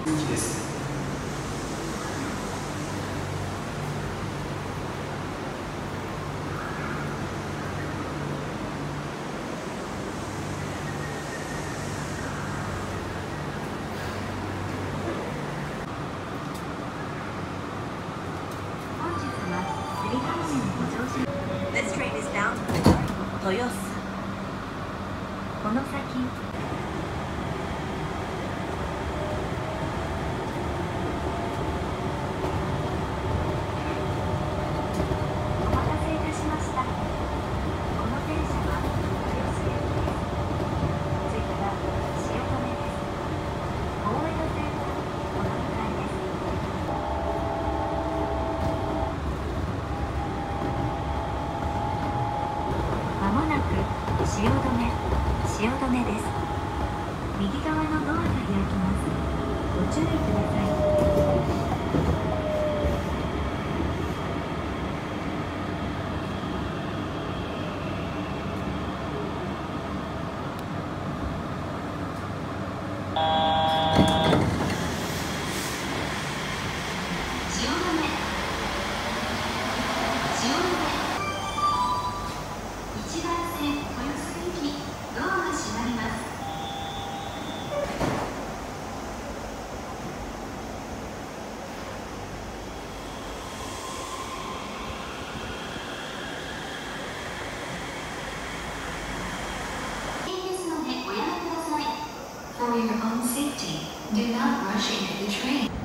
人気です。 This train is bound for Toyosu. この先お待たせいたしました。この電車は豊洲駅です。次から汐留です。大江戸線はお乗り換えです。まもなく汐留です。右側のドアが開きます。ご注意ください。1番線豊洲駅、ドアが閉まります。ですのでおやめください。For your own safety, do not rush into the train.